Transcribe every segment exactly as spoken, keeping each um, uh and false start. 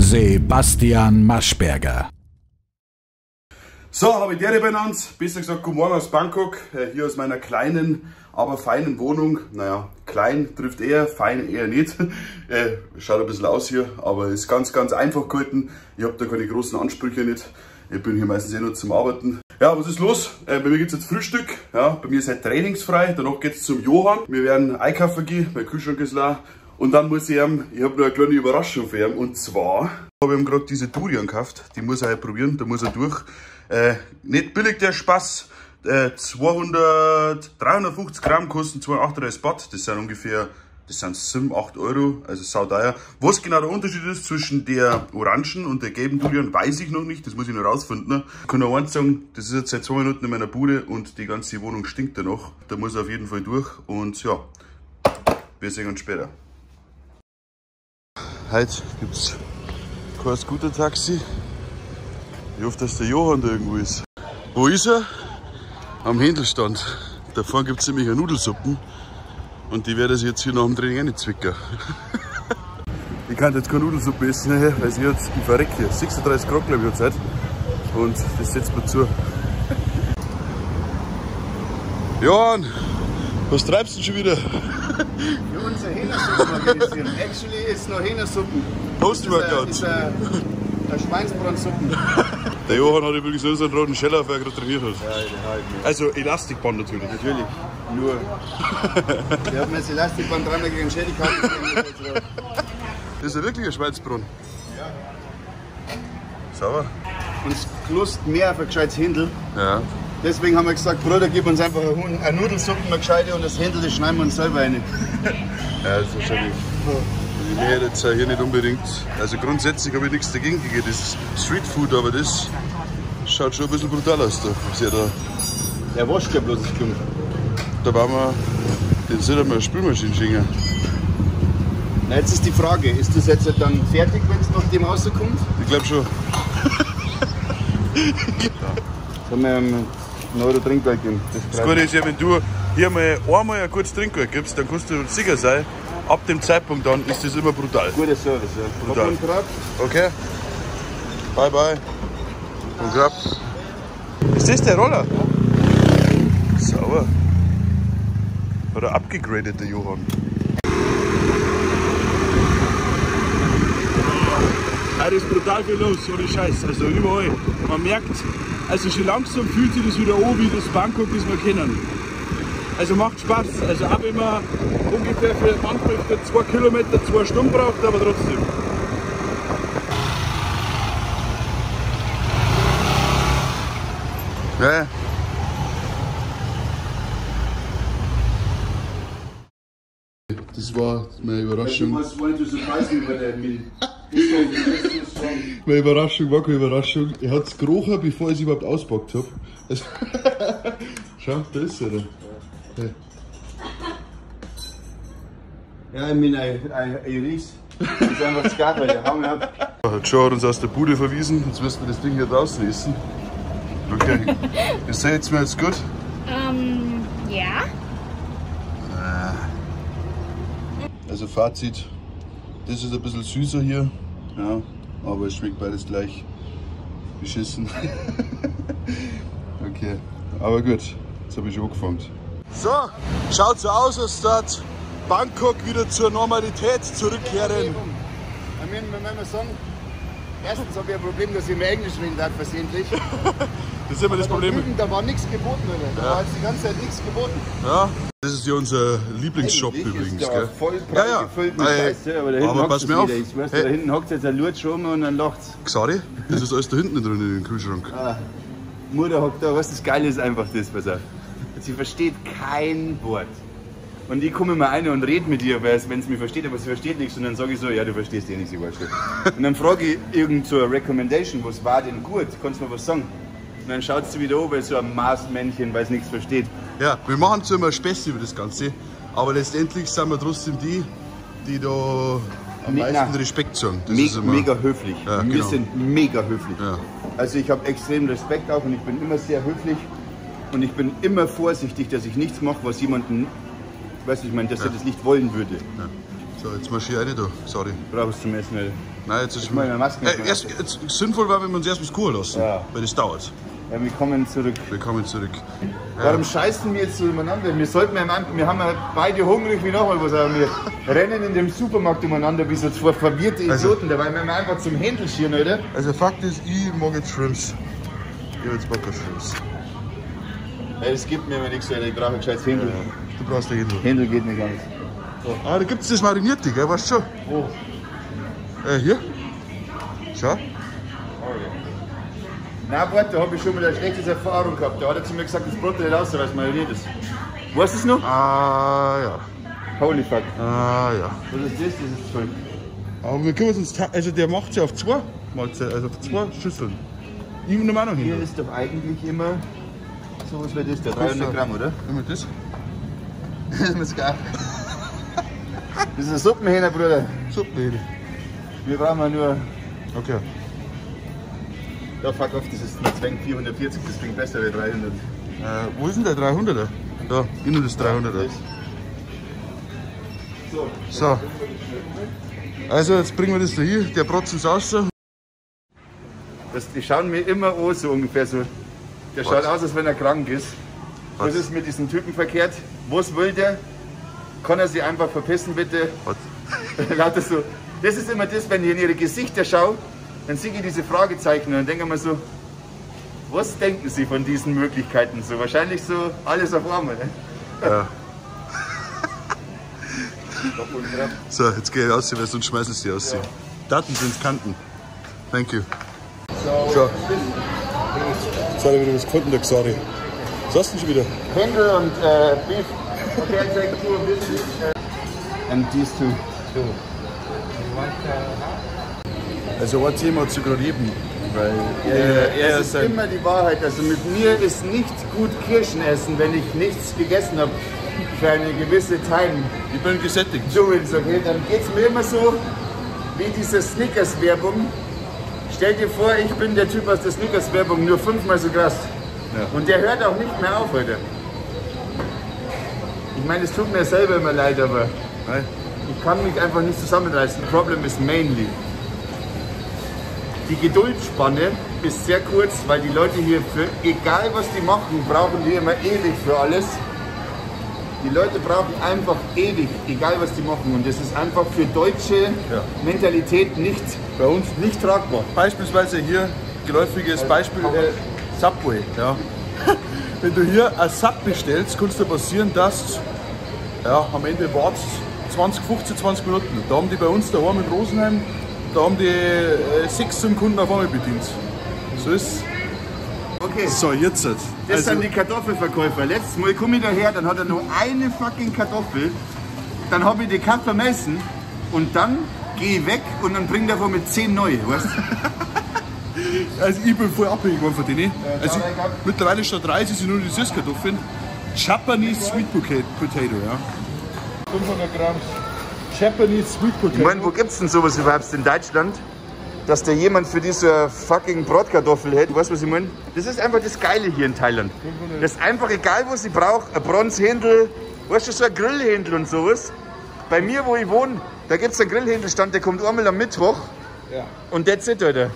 Sebastian Maschberger. So, habe ich der benannt. Besser gesagt, guten Morgen aus Bangkok. Hier aus meiner kleinen, aber feinen Wohnung. Naja, klein trifft eher, fein eher nicht. Schaut ein bisschen aus hier, aber ist ganz, ganz einfach gehalten. Ich habe da keine großen Ansprüche nicht. Ich bin hier meistens eh nur zum Arbeiten. Ja, was ist los? Äh, bei mir gibt es jetzt Frühstück. Ja, bei mir ist halt trainingsfrei. Danach geht es zum Johann. Wir werden einkaufen gehen. Mein Kühlschrank ist leer. Und dann muss ich ihm, ich habe noch eine kleine Überraschung für ihn. Und zwar habe ich ihm gerade diese Durian gekauft. Die muss er halt probieren. Da muss er durch. Äh, nicht billig der Spaß. Äh, zweihundert, dreihundertfünfzig Gramm kosten zweihundertachtunddreißig Baht. Das sind ungefähr, das sind sieben, acht Euro. Also sauteuer. Was genau der Unterschied ist zwischen der orangen und der gelben Durian, weiß ich noch nicht. Das muss ich noch rausfinden. Ich kann nur eins sagen, das ist jetzt seit zwei Minuten in meiner Bude und die ganze Wohnung stinkt danach. Da muss er auf jeden Fall durch. Und ja, wir sehen uns später. Heute gibt es kein Scooter-Taxi. Ich hoffe, dass der Johann da irgendwo ist. Wo ist er? Am Händelstand. Da vorne gibt es nämlich eine Nudelsuppen. Und die werde ich jetzt hier nach dem Training auch nicht zwicken. Ich kann jetzt keine Nudelsuppe essen, weil sie jetzt, ich verrecke hier. sechsunddreißig Grad, glaube ich, hat Zeit. Und das setzt mir zu. Johann, was treibst du denn schon wieder? Wir wollen unsere Hähnersuppen organisieren. Actually ist es noch Hähnersuppen. Post-Workout. Das ist eine, eine Schweinsbrandsuppen. Der Johann hat übrigens so einen roten Scheller, weil er gerade trainiert hat. Ja, den halt nicht. Also Elastikband natürlich. Natürlich. Nur. Wir haben jetzt Elastikband dran gegen den Schädel gehabt. Das ist ja wirklich ein Schweinsbrunn. Ja. Sauber. Uns klust mehr auf ein gescheites Händel. Ja. Deswegen haben wir gesagt, Bruder, gib uns einfach eine, eine Nudelsuppe, eine gescheite, und das Händel, das schneiden wir uns selber rein. Ja, das ist wahrscheinlich. Ich hätte jetzt hier nicht unbedingt. Also grundsätzlich habe ich nichts dagegen gegen das Streetfood, aber das schaut schon ein bisschen brutal aus. Da. Ja, da, der wascht ja bloß das Klump. da waren wir. Den sollte man eine Spülmaschine schicken. Na, jetzt ist die Frage, ist das jetzt dann fertig, wenn es nach dem rauskommt? Ich glaube schon. Jetzt haben wir einen Euro Trinkgeld gegeben. Das Gute ist ja, wenn du hier mal einmal ein gutes Trinkgeld gibst, dann kannst du sicher sein, ab dem Zeitpunkt dann ist das immer brutal. Guter Service, ja. Brutal. Okay. Bye bye. Und grab. Ist das der Roller? Ja. Sauber. Hat er abgegradet, der Johann. Heute ist brutal viel los, ohne Scheiß. Also überall. Man merkt, also schon langsam fühlt sich das wieder an wie das Bangkok, das wir kennen. Also macht Spaß. Also auch wenn man ungefähr für manchmal für zwei Kilometer zwei Stunden braucht, aber trotzdem. Ja. Das war meine Überraschung. Meine Überraschung war keine Überraschung. Er hat es gerochen, bevor ich es überhaupt auspackt habe. Also schau, da ist er. Hey. Ja, ich bin ein, ein, ein Ries. Das ist einfach das Garten, weil ich hauen ab. Joe hat uns aus der Bude verwiesen. Jetzt müssen wir das Ding hier draußen essen. Okay. Ist das jetzt mir jetzt gut? Ähm, ja. Also Fazit, das ist ein bisschen süßer hier, ja, aber es schmeckt beides gleich beschissen. Okay, aber gut, jetzt habe ich schon angefangen. So, schaut so aus, als dass Bangkok wieder zur Normalität zurückkehren. Ich meine, wenn wir sagen, erstens habe ich ein Problem, dass ich mehr Englisch reden darf, versehentlich. Das ist immer das Problem. Da, drüben, da war nichts geboten, oder? Da Ja. war jetzt die ganze Zeit nichts geboten. Ja, das ist ja unser Lieblingsshop Eigentlich übrigens, ist gell? der voll Ja, ja. gefüllt mit Ey, Scheiße, aber da hinten aber hockt pass es mir auf. wieder. Ich weiß, Hey. da hinten hockt jetzt ein Lurch rum und dann lacht's. Xari, das ist alles da hinten drin in den Kühlschrank. Ah, Mutter hockt da, was das Geile ist einfach das, pass auf. Sie versteht kein Wort. Und ich komme immer rein und rede mit ihr, wenn sie mich versteht, aber sie versteht nichts. Und dann sage ich so, ja, du verstehst eh nichts, ich weiß nicht. Und dann frage ich irgend so eine Recommendation, was war denn gut? Kannst du mir was sagen? Und dann schaut sie wieder an, weil so ein Maßmännchen, weil es nichts versteht. Ja, wir machen zwar immer Späße über das Ganze, aber letztendlich sind wir trotzdem die, die da am Me- meisten na. Respekt sagen. Das Me ist immer, mega höflich. Ja, Wir genau. sind mega höflich. Ja. Also ich habe extrem Respekt auch und ich bin immer sehr höflich. Und ich bin immer vorsichtig, dass ich nichts mache, was jemanden, weißt du, ich meine, dass Ja. er das nicht wollen würde. Ja. So, jetzt marschiere ich rein da. Sorry. Brauchst du zum Essen nicht. Nein, jetzt ist Ich meine, Masken äh, erst, jetzt, sinnvoll war, wenn wir uns erst was kochen lassen. Ja. Weil das dauert. Ja, wir kommen zurück. Wir kommen zurück. Warum scheißen wir jetzt so umeinander? Wir sollten ja, wir haben ja beide hungrig wie nochmal was, aber wir rennen in dem Supermarkt umeinander wie so zwei verwirrte Idioten, Also, dabei wenn wir einfach zum Händel schieren, oder? Also Fakt ist, ich mag jetzt Shrimps. Ich habe jetzt Bock auf Shrimps. Ja, das gibt mir immer nichts, Alter. Ich brauche ein gescheites Händel. Du brauchst den Händel. Händel geht nicht ganz. Ah, da gibt es das Marinierte, gell? Weißt du schon? Wo? Äh, hier. Schau. Nein, warte, da habe ich schon mal eine schlechte Erfahrung gehabt. Da hat er zu mir gesagt, das Brot nicht aus, weil es mariniert ist. Weißt du es noch? Ah, ja. Holy fuck. Ah, ja. Was ist das? Das ist toll. Aber wir können uns, also der macht sie auf zwei Mahlzeiten, also auf zwei Schüsseln. Ich nehme auch noch Hier hin. ist doch eigentlich immer so was wie das, der dreihundert Gramm, oder? Nehmen wir das? Das ist geil. Das ist ein Suppenhähner, Bruder. Suppenhähne. Wir brauchen ja nur. Okay. Ja, fuck off, das ist ein vierhundertvierzig, das klingt besser wie dreihundert. Äh, wo ist denn der dreihunderter? Da, ich nehme das dreihunderter. So. So. Also jetzt bringen wir das da hier, der Brotzen ist raus. Das, die schauen mir immer an, so ungefähr so. Der Was? schaut aus, als wenn er krank ist. Was, Was? ist mit diesem Typen verkehrt? Was will der? Kann er sich einfach verpissen, bitte? Was? Lauter so. Das ist immer das, wenn ich in ihre Gesichter schaue, dann sehe ich diese Fragezeichen und dann denke ich mir so, was denken sie von diesen Möglichkeiten? So wahrscheinlich so alles auf einmal. Ne? Ja. So, jetzt gehe ich raus, weil sonst schmeißen sie aus. Ja. Daten sind Kanten. Thank you. So. Jetzt habe ich wieder was gefunden, der Xari. Was hast du denn schon wieder? Händel und äh, Beef. Okay, I take two of this. And these two. two. Also ein Thema zu gerade eben, weil Ja, er, er das ist sein, immer die Wahrheit. Also mit mir ist nicht gut Kirschen essen, wenn ich nichts gegessen habe für eine gewisse Time. ich bin gesättigt. Doings, okay? Dann geht es mir immer so wie diese Snickers-Werbung. Stell dir vor, ich bin der Typ aus der Snickers-Werbung, nur fünfmal so krass. Ja. Und der hört auch nicht mehr auf heute. Ich meine, es tut mir selber immer leid, aber Nein. ich kann mich einfach nicht zusammenreißen. Problem is mainly. Die Geduldsspanne ist sehr kurz, weil die Leute hier, für egal was die machen, brauchen die immer ewig für alles. Die Leute brauchen einfach ewig, egal was die machen. Und das ist einfach für deutsche Ja. Mentalität nicht, Bei uns nicht tragbar. beispielsweise hier, geläufiges Beispiel, äh, Subway. Ja. Wenn du hier ein Sub bestellst, kann es dir passieren, dass ja, am Ende wartest zwanzig, fünfzehn, zwanzig Minuten. Da haben die bei uns daheim in Rosenheim, da haben die äh, sechs zum Kunden auf einmal bedient. So ist Okay, So, jetzt. das Also, sind die Kartoffelverkäufer. Letztes Mal komme ich daher, dann hat er nur eine fucking Kartoffel. Dann habe ich die Cut vermessen und dann gehe ich weg und dann bringt er von mit zehn neue, weißt du? also ich bin voll abhängig geworden von denen. Also, ich glaub- mittlerweile statt Reis sind nur die Süßkartoffeln. Japanese Sweet Potato, ja. fünfhundert Gramm Japanese Sweet Ich Potato. meine, wo gibt es denn sowas überhaupt in Deutschland? Dass da jemand für diese fucking Bratkartoffel hält, weißt du, was ich meine? Das ist einfach das Geile hier in Thailand. Das ist einfach egal, was ich brauche. Ein Bronzhändel, weißt du, so ein Grillhändel und sowas. Bei mir, wo ich wohne, da gibt es einen Grillhändelstand, der kommt einmal am Mittwoch. Ja. Und that's it, Alter.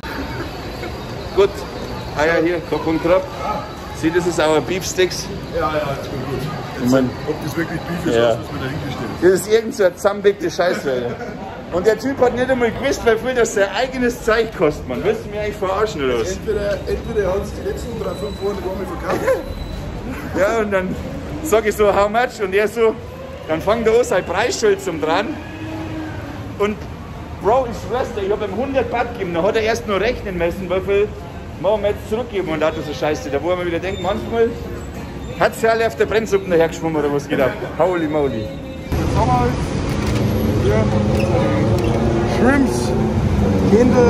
Gut. Ah ja, hier, Cock und Krab. Sieh, das ist our Beef Sticks. Ja, ja, das wird gut. Ich mein, Ob das wirklich Beef ist, Ja. das muss man dahinter stellen. das ist irgend so eine zusammenbeckte Scheiße, Alter. Und der Typ hat nicht einmal gewusst, weil viel das sein eigenes Zeug kostet, man. Willst du mich eigentlich verarschen oder was? Entweder, entweder hat es die letzten drei, fünf Wochen nicht einmal verkauft. Ja, und dann sag ich so, how much? Und er so, dann fängt er an, sein Preisschild zum dran. Und Bro, ich schwör's dir, ich hab ihm hundert Baht gegeben. Dann hat er erst nur rechnen müssen, wie viel machen wir jetzt zurückgeben. Und da hat er so Scheiße. Da wo er mir wieder denkt, manchmal hat's ja alle auf der Brennsuppe dahergeschwommen oder was geht ab. Holy moly. Jetzt haben wir halt hier Shrimps, Händel.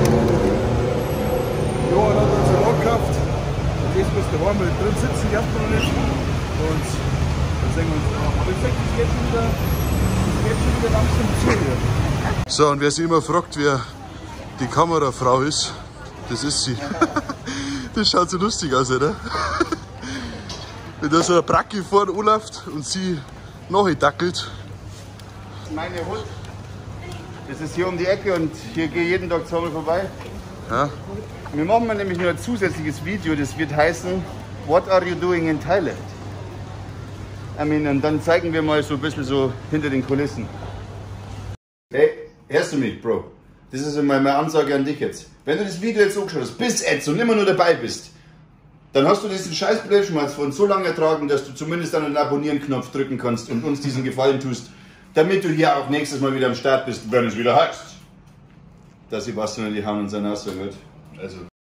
Ja, dann hat er uns Salat gekauft. Und jetzt muss der warm, weil drin sitzen die erstmal noch nicht. Und dann sehen wir uns. Aber ich sag, das geht schon wieder, das geht schon wieder langsam zu hier. So, und wer sich immer fragt, wer die Kamerafrau ist, das ist sie. Das schaut so lustig aus, oder? Wenn da so eine Bracke vorne anläuft und sie nachdackelt. Meine Hut. Das ist hier um die Ecke und hier gehe ich jeden Tag zweimal vorbei. Ja. Wir machen mal nämlich nur ein zusätzliches Video, das wird heißen What are you doing in Thailand? I mean, und dann zeigen wir mal so ein bisschen so hinter den Kulissen. Hey, hörst du mich, Bro? Das ist immer meine Ansage an dich jetzt. Wenn du das Video jetzt angeschaut hast, bis jetzt und immer nur dabei bist, dann hast du diesen scheiß Blödschmerz von so lange ertragen, dass du zumindest an den Abonnieren-Knopf drücken kannst und uns diesen Gefallen tust, damit du hier auch nächstes Mal wieder am Start bist, wenn es wieder heißt, dass Sebastian und die Hauen uns eine Aussage hat. Also.